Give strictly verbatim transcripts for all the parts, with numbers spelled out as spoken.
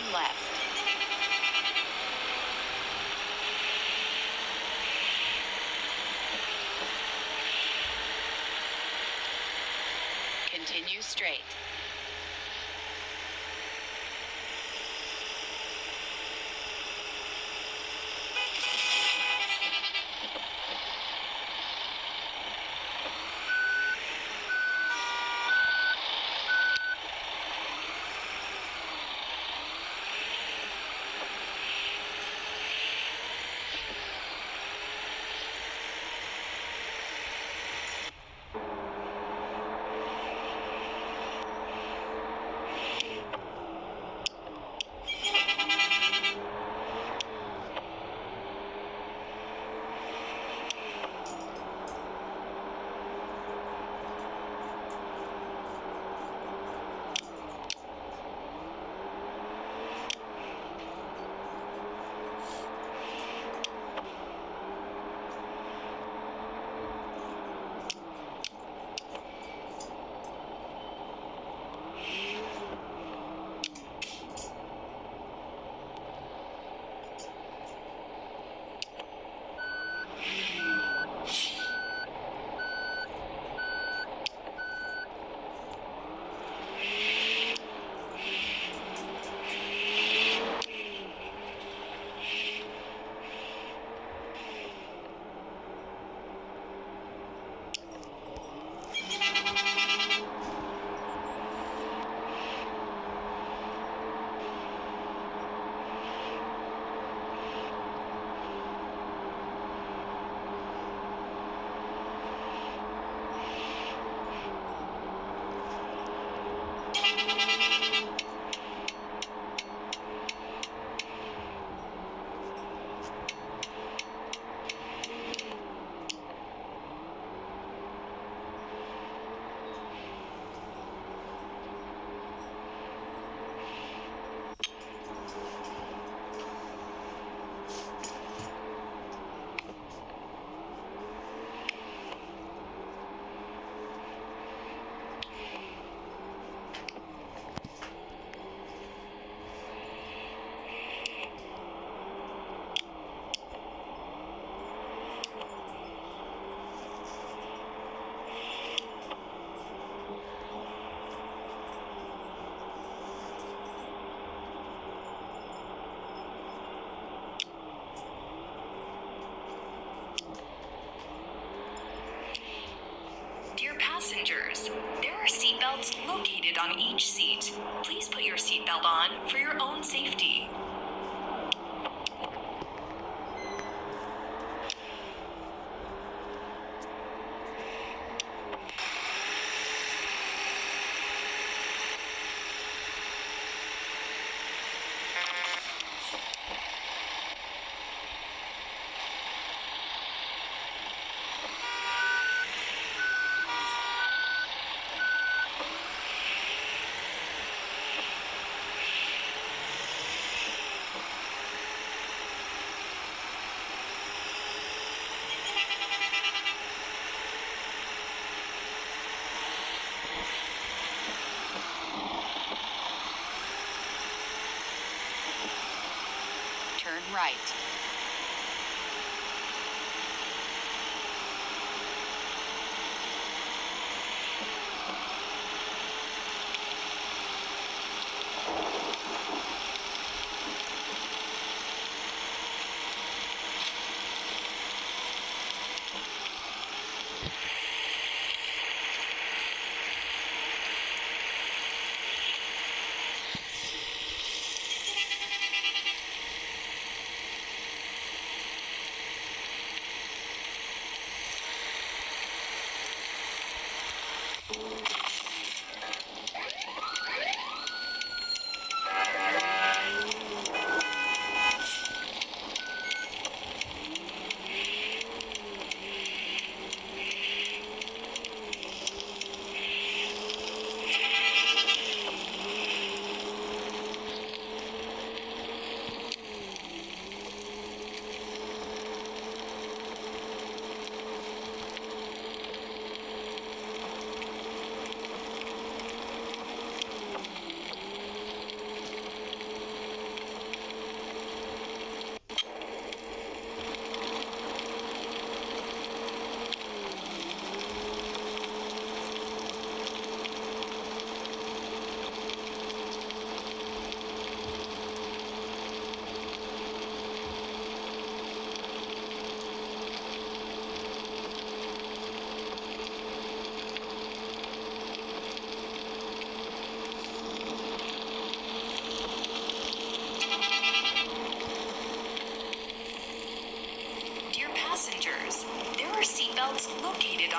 left. Continue straight. Passengers, there are seatbelts located on each seat. Please put your seatbelt on for your own safety. Turn right.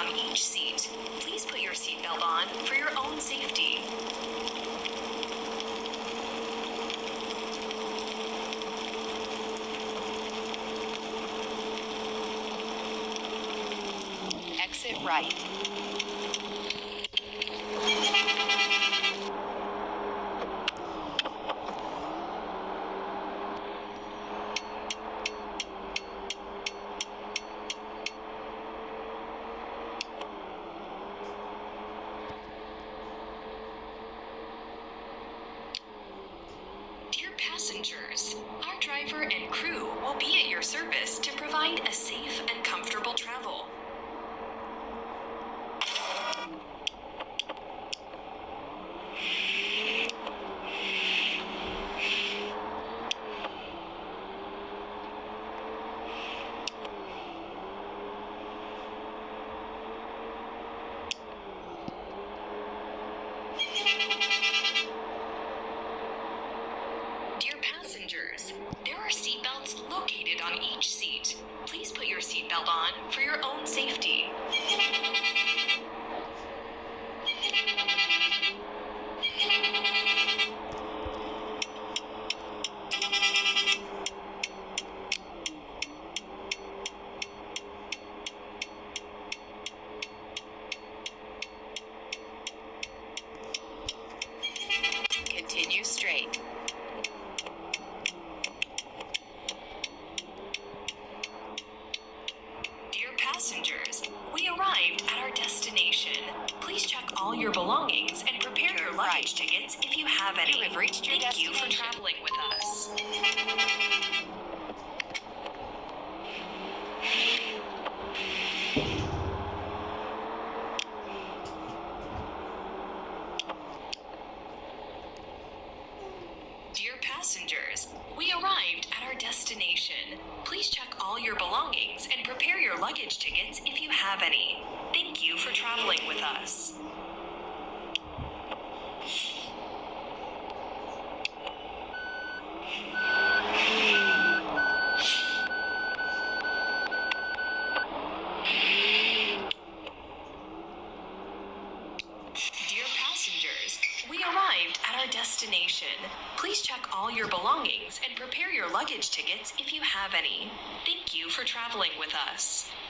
on each seat. Please put your seatbelt on for your own safety. Exit right. Dear passengers, our driver and crew will be at your service to provide a safe and comfortable travel. Dear passengers, there are seatbelts located on each seat. Please put your seatbelt on for your own safety. Continue straight. Dear passengers, we arrived at our destination. Please check all your belongings and prepare your luggage tickets if you have any. You have reached your Thank you for destination. traveling with us. Dear passengers, we arrived at our destination. Please check all your belongings and prepare your luggage tickets if you have any. Thank you for traveling with us. Dear passengers, we arrived at our destination. Please check all your belongings and prepare your luggage tickets if you have any. Thank you for traveling with us.